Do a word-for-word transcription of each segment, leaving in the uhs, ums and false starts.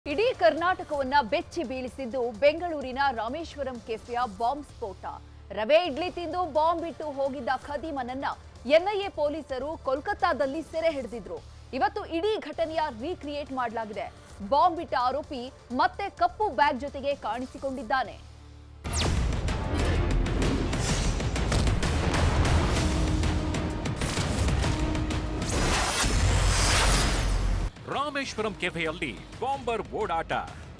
ಇಡೀ ಕರ್ನಾಟಕವನ್ನ ಬೆಚ್ಚಿ ಬೀಳಿಸಿದ್ದು ಬೆಂಗಳೂರಿನ ರಾಮೇಶ್ವರಂ ಕೆಫೆಯ ಬಾಂಬ್ ಸ್ಫೋಟ. ರವೆ ಇಡ್ಲಿ ತಿಂದು ಬಾಂಬ್ ಇಟ್ಟು ಹೋಗಿದ್ದ ಖದೀಮನನ್ನ ಎನ್ಐಎ ಪೊಲೀಸರು ಕೋಲ್ಕತ್ತಾದಲ್ಲಿ ಸೆರೆ ಹಿಡಿದಿದ್ರು. ಇವತ್ತು ಇಡೀ ಘಟನೆಯ ರೀಕ್ರಿಯೇಟ್ ಮಾಡಲಾಗಿದೆ. ಬಾಂಬ್ ಇಟ್ಟ ಆರೋಪಿ ಮತ್ತೆ ಕಪ್ಪು ಬ್ಯಾಗ್ ಜೊತೆಗೆ ಕಾಣಿಸಿಕೊಂಡಿದ್ದಾನೆ. ರಾಮೇಶ್ವರಂ ಕೆಫೆಯಲ್ಲಿ ಬಾಂಬರ್ ಓಡಾಟ.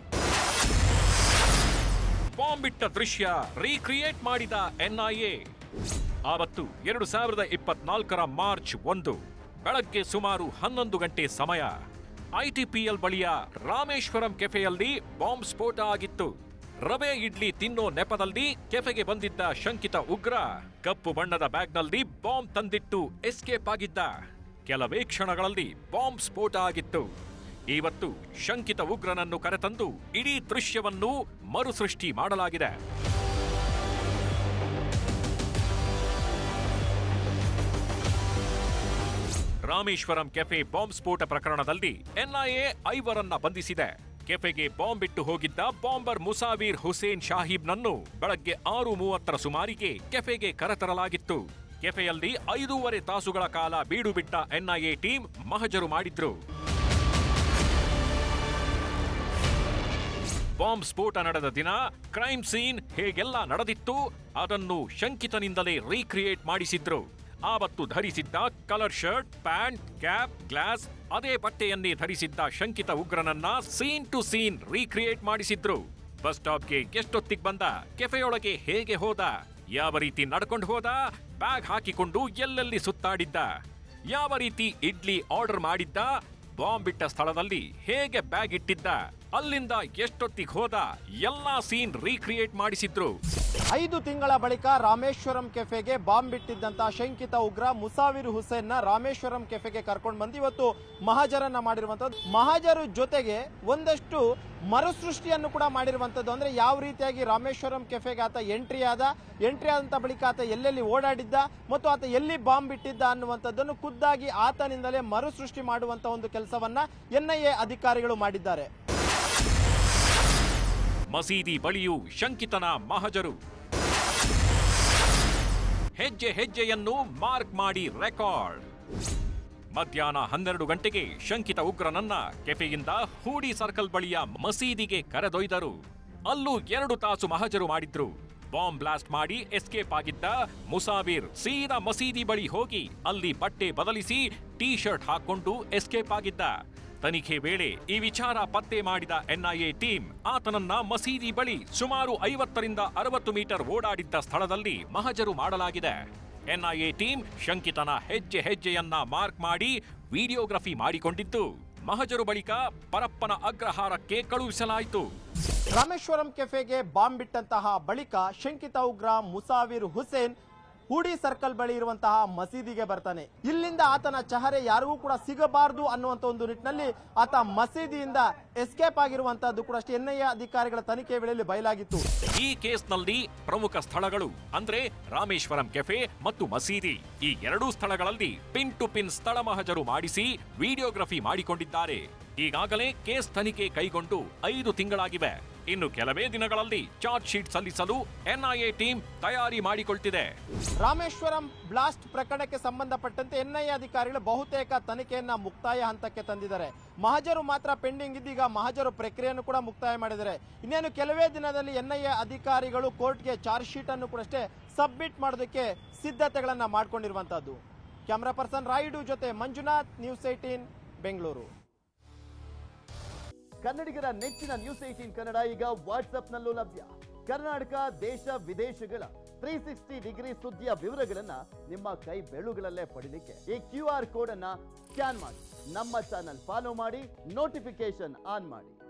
ಬಾಂಬ್ ಇಟ್ಟ ದೃಶ್ಯ ರೀಕ್ರಿಯೇಟ್ ಮಾಡಿದ ಎನ್ಐಎ. ಆವತ್ತು ಎರಡು ಸಾವಿರದ ಇಪ್ಪತ್ನಾಲ್ಕರ ಮಾರ್ಚ್ ಒಂದು ಬೆಳಗ್ಗೆ ಸುಮಾರು ಹನ್ನೊಂದು ಗಂಟೆ ಸಮಯ ಐಟಿಪಿಎಲ್ ಬಳಿಯ ರಾಮೇಶ್ವರಂ ಕೆಫೆಯಲ್ಲಿ ಬಾಂಬ್ ಸ್ಫೋಟ ಆಗಿತ್ತು. ರವೆ ಇಡ್ಲಿ ತಿನ್ನೋ ನೆಪದಲ್ಲಿ ಕೆಫೆಗೆ ಬಂದಿದ್ದ ಶಂಕಿತ ಉಗ್ರ ಕಪ್ಪು ಬಣ್ಣದ ಬ್ಯಾಗ್ನಲ್ಲಿ ಬಾಂಬ್ ತಂದಿಟ್ಟು ಎಸ್ಕೇಪ್ ಆಗಿದ್ದ. ಕೆಲವೇ ಕ್ಷಣಗಳಲ್ಲಿ ಬಾಂಬ್ ಸ್ಫೋಟ ಆಗಿತ್ತು. ಇವತ್ತು ಶಂಕಿತ ಉಗ್ರನನ್ನು ಕರೆತಂದು ಇಡೀ ದೃಶ್ಯವನ್ನು ಮರುಸೃಷ್ಟಿ ಮಾಡಲಾಗಿದೆ. ರಾಮೇಶ್ವರಂ ಕೆಫೆ ಬಾಂಬ್ ಸ್ಫೋಟ ಪ್ರಕರಣದಲ್ಲಿ ಎನ್ಐಎ ಐವರನ್ನ ಬಂಧಿಸಿದೆ. ಕೆಫೆಗೆ ಬಾಂಬ್ ಇಟ್ಟು ಹೋಗಿದ್ದ ಬಾಂಬರ್ ಮುಸಾವೀರ್ ಹುಸೇನ್ ಶಾಹಿಬ್ನನ್ನು ಬೆಳಗ್ಗೆ ಆರು ಮೂವತ್ತರ ಸುಮಾರಿಗೆ ಕೆಫೆಗೆ ಕರೆತರಲಾಗಿತ್ತು. ಕೆಫೆಯಲ್ಲಿ ಐದೂವರೆ ತಾಸುಗಳ ಕಾಲ ಬೀಡು ಬಿಟ್ಟ ಎನ್ಐಎ ಟೀಮ್ ಮಹಜರು ಮಾಡಿದ್ರು. ಬಾಂಬ್ ಸ್ಫೋಟ ನಡೆದ ದಿನ ಕ್ರೈಮ್ ಸೀನ್ ಹೇಗೆಲ್ಲ ನಡೆದಿತ್ತು ಅದನ್ನು ಶಂಕಿತನಿಂದಲೇ ರೀಕ್ರಿಯೇಟ್ ಮಾಡಿಸಿದ್ರು. ಆವತ್ತು ಧರಿಸಿದ್ದ colour shirt, pant, cap, glass ಅದೇ ಬಟ್ಟೆಯನ್ನೇ ಧರಿಸಿದ್ದ ಶಂಕಿತ ಉಗ್ರನನ್ನ ಸೀನ್ ಟು ಸೀನ್ ರೀಕ್ರಿಯೇಟ್ ಮಾಡಿಸಿದ್ರು. ಬಸ್ ಸ್ಟಾಪ್ಗೆ ಎಷ್ಟೊತ್ತಿಗೆ ಬಂದ, ಕೆಫೆಯೊಳಗೆ ಹೇಗೆ ಹೋದ, ಯಾವ ರೀತಿ ನಡ್ಕೊಂಡು ಹೋದ, ಬ್ಯಾಗ್ ಹಾಕಿಕೊಂಡು ಎಲ್ಲೆಲ್ಲಿ ಸುತ್ತಾಡಿದ್ದ, ಯಾವ ರೀತಿ ಇಡ್ಲಿ ಆರ್ಡರ್ ಮಾಡಿದ್ದ, ಬಾಂಬ್ ಇಟ್ಟ ಸ್ಥಳದಲ್ಲಿ ಹೇಗೆ ಬ್ಯಾಗ್ ಇಟ್ಟಿದ್ದ, ಅಲ್ಲಿಂದ ಎಷ್ಟೊತ್ತಿಗೆ ಹೋದ, ಎಲ್ಲಾ ಸೀನ್ ರೀಕ್ರಿಯೇಟ್ ಮಾಡಿಸಿದ್ರು. ಐದು ತಿಂಗಳ ಬಳಿಕ ರಾಮೇಶ್ವರಂ ಕೆಫೆಗೆ ಬಾಂಬ್ ಇಟ್ಟಿದ್ದಂತ ಶಂಕಿತ ಉಗ್ರ ಮುಸಾವೀರ್ ಹುಸೇನ್ ನ ರಾಮೇಶ್ವರಂ ಕೆಫೆಗೆ ಕರ್ಕೊಂಡು ಬಂದು ಇವತ್ತು ಮಹಜರನ್ನ ಮಾಡಿರುವಂತದ್ದು. ಮಹಜರು ಜೊತೆಗೆ ಒಂದಷ್ಟು ಮರುಸೃಷ್ಟಿಯನ್ನು ಕೂಡ ಮಾಡಿರುವಂತದ್ದು. ಅಂದ್ರೆ ಯಾವ ರೀತಿಯಾಗಿ ರಾಮೇಶ್ವರಂ ಕೆಫೆಗೆ ಆತ ಎಂಟ್ರಿ ಆದ, ಎಂಟ್ರಿ ಆದಂತ ಬಳಿಕ ಆತ ಎಲ್ಲೆಲ್ಲಿ ಓಡಾಡಿದ್ದ ಮತ್ತು ಆತ ಎಲ್ಲಿ ಬಾಂಬ್ ಇಟ್ಟಿದ್ದ ಅನ್ನುವಂಥದ್ದನ್ನು ಖುದ್ದಾಗಿ ಆತನಿಂದಲೇ ಮರುಸೃಷ್ಟಿ ಮಾಡುವಂತ ಒಂದು ಕೆಲಸವನ್ನ ಎನ್ಐಎ ಅಧಿಕಾರಿಗಳು ಮಾಡಿದ್ದಾರೆ. ಮಸೀದಿ ಬಳಿಯೂ ಶಂಕಿತನ ಮಹಜರು. ಹೆಜ್ಜೆ ಹೆಜ್ಜೆಯನ್ನು ಮಾರ್ಕ್ ಮಾಡಿ ರೆಕಾರ್ಡ್. ಮಧ್ಯಾಹ್ನ ಹನ್ನೆರಡು ಗಂಟೆಗೆ ಶಂಕಿತ ಉಗ್ರನನ್ನ ಕೆಫೆಯಿಂದ ಹೂಡಿ ಸರ್ಕಲ್ ಬಳಿಯ ಮಸೀದಿಗೆ ಕರೆದೊಯ್ದರು. ಅಲ್ಲೂ ಎರಡು ತಾಸು ಮಹಜರು ಮಾಡಿದ್ರು. ಬಾಂಬ್ ಬ್ಲಾಸ್ಟ್ ಮಾಡಿ ಎಸ್ಕೇಪ್ ಆಗಿದ್ದ ಮುಸಾವೀರ್ ಸೀದಾ ಮಸೀದಿ ಬಳಿ ಹೋಗಿ ಅಲ್ಲಿ ಬಟ್ಟೆ ಬದಲಿಸಿ ಟೀ ಶರ್ಟ್ ಹಾಕೊಂಡು ಎಸ್ಕೇಪ್ ಆಗಿದ್ದ. ತನಿಖೆ ವೇಳೆ ಈ ವಿಚಾರ ಪತ್ತೆ ಮಾಡಿದ ಎನ್ಐಎ ಟೀಮ್ ಆತನನ್ನ ಮಸೀದಿ ಬಳಿ ಸುಮಾರು ಐವತ್ತರಿಂದ ಅರವತ್ತು ಮೀಟರ್ ಓಡಾಡಿದ್ದ ಸ್ಥಳದಲ್ಲಿ ಮಹಜರು ಮಾಡಲಾಗಿದೆ. ಎನ್ಐಎ ಟೀಮ್ ಶಂಕಿತನ ಹೆಜ್ಜೆ ಹೆಜ್ಜೆಯನ್ನ ಮಾರ್ಕ್ ಮಾಡಿ ವಿಡಿಯೋಗ್ರಫಿ ಮಾಡಿಕೊಂಡಿದ್ದು ಮಹಜರು ಬಳಿಕ ಪರಪ್ಪನ ಅಗ್ರಹಾರಕ್ಕೆ ಕಳುಹಿಸಲಾಯಿತು. ರಾಮೇಶ್ವರಂ ಕೆಫೆಗೆ ಬಾಂಬ್ ಇಟ್ಟಂತಹ ಬಳಿಕ ಶಂಕಿತ ಉಗ್ರ ಮುಸಾವೀರ್ ಹುಸೇನ್ ಹೂಡಿ ಸರ್ಕಲ್ ಬಳಿ ಇರುವಂತಹ ಮಸೀದಿಗೆ ಬರ್ತಾನೆ. ಇಲ್ಲಿಂದ ಆತನ ಚಹರೆ ಯಾರಿಗೂ ಕೂಡ ಸಿಗಬಾರದು ಅನ್ನುವಂತ ಒಂದು ನಿಟ್ಟಿನಲ್ಲಿ ಆತ ಮಸೀದಿಯಿಂದ ಎಸ್ಕೇಪ್ ಆಗಿರುವಂತಹದ್ದು ಕೂಡ ಅಷ್ಟೇ ಎನ್ಐಎ ಅಧಿಕಾರಿಗಳ ತನಿಖೆ ವೇಳೆಯಲ್ಲಿ ಬಯಲಾಗಿತ್ತು. ಈ ಕೇಸ್ನಲ್ಲಿ ಪ್ರಮುಖ ಸ್ಥಳಗಳು ಅಂದ್ರೆ ರಾಮೇಶ್ವರಂ ಕೆಫೆ ಮತ್ತು ಮಸೀದಿ. ಈ ಎರಡೂ ಸ್ಥಳಗಳಲ್ಲಿ ಪಿನ್ ಟು ಪಿನ್ ಸ್ಥಳ ಮಹಜರು ಮಾಡಿಸಿ ವಿಡಿಯೋಗ್ರಫಿ ಮಾಡಿಕೊಂಡಿದ್ದಾರೆ. ಈಗಾಗಲೇ ಕೇಸ್ ತನಿಖೆ ಕೈಗೊಂಡು ಐದು ತಿಂಗಳಾಗಿವೆ. ಇನ್ನು ಕೆಲವೇ ದಿನಗಳಲ್ಲಿ ಚಾರ್ಜ್ ಶೀಟ್ ಸಲ್ಲಿಸಲು ಎನ್ಐಎ ಟೀಮ್ ತಯಾರಿ ಮಾಡಿಕೊಳ್ತಿದೆ. ರಾಮೇಶ್ವರಂ ಬ್ಲಾಸ್ಟ್ ಪ್ರಕರಣಕ್ಕೆ ಸಂಬಂಧಪಟ್ಟಂತೆ ಎನ್ಐಎ ಅಧಿಕಾರಿಗಳು ಬಹುತೇಕ ತನಿಖೆಯನ್ನ ಮುಕ್ತಾಯ ಹಂತಕ್ಕೆ ತಂದಿದ್ದಾರೆ. ಮಹಜರು ಮಾತ್ರ ಪೆಂಡಿಂಗ್ ಇದ್ದೀಗ ಮಹಜರು ಪ್ರಕ್ರಿಯೆಯನ್ನು ಕೂಡ ಮುಕ್ತಾಯ ಮಾಡಿದ್ದಾರೆ. ಇನ್ನೇನು ಕೆಲವೇ ದಿನದಲ್ಲಿ ಎನ್ಐಎ ಅಧಿಕಾರಿಗಳು ಕೋರ್ಟ್ಗೆ ಚಾರ್ಜ್ ಶೀಟ್ ಅನ್ನು ಕೂಡ ಅಷ್ಟೇ ಸಬ್ಮಿಟ್ ಮಾಡೋದಕ್ಕೆ ಸಿದ್ಧತೆಗಳನ್ನ ಮಾಡಿಕೊಂಡಿರುವಂತಹದ್ದು. ಕ್ಯಾಮರಾ ಪರ್ಸನ್ ರಾಯುಡು ಜೊತೆ ಮಂಜುನಾಥ್, ನ್ಯೂಸ್ ಏಟೀನ್ ಬೆಂಗಳೂರು. ಕನ್ನಡಿಗರ ನೆಚ್ಚಿನ ನ್ಯೂಸ್ ಏಟೀನ್ ಕನ್ನಡ ಈಗ ವಾಟ್ಸ್ಆಪ್ನಲ್ಲೂ ಲಭ್ಯ. ಕರ್ನಾಟಕ, ದೇಶ, ವಿದೇಶಗಳ ತ್ರೀ ಸಿಕ್ಸ್ಟಿ ಡಿಗ್ರಿ ಸುದ್ದಿಯ ವಿವರಗಳನ್ನ ನಿಮ್ಮ ಕೈ ಬೆಳುಗಳಲ್ಲೇ ಪಡಿಲಿಕ್ಕೆ ಈ ಕ್ಯೂ ಆರ್ ಕೋಡ್ ಅನ್ನ ಸ್ಕ್ಯಾನ್ ಮಾಡಿ ನಮ್ಮ ಚಾನಲ್ ಫಾಲೋ ಮಾಡಿ, ನೋಟಿಫಿಕೇಶನ್ ಆನ್ ಮಾಡಿ.